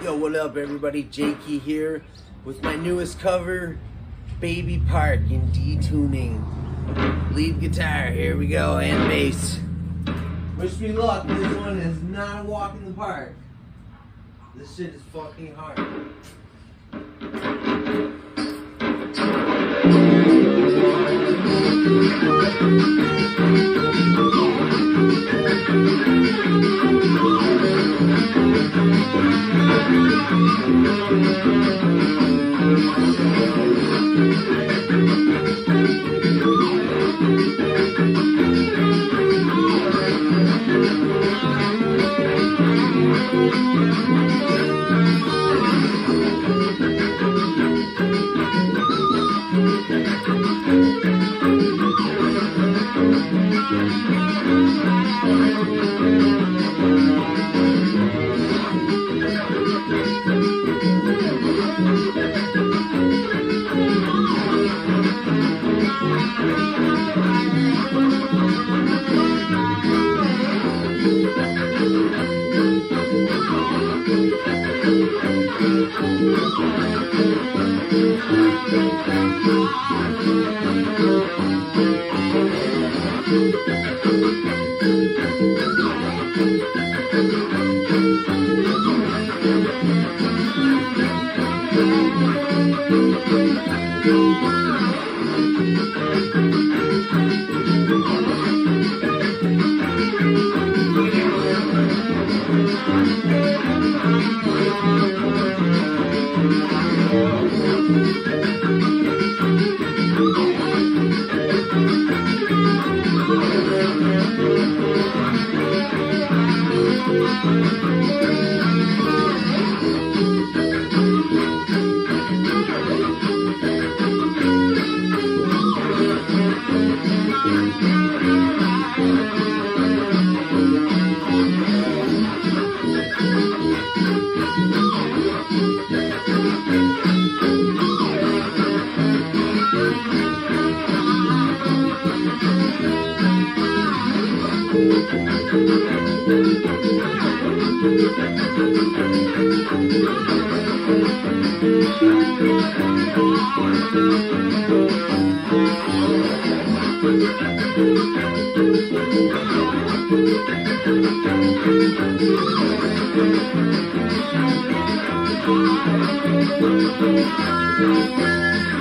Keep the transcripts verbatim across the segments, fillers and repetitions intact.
Yo, what up everybody? Jakey here with my newest cover, Baby Park in D-tuning. Lead guitar, here we go, and bass. Wish me luck, this one is not a walk in the park. This shit is fucking hard.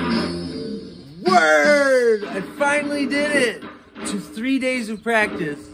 Word! I finally did it! To three days of practice.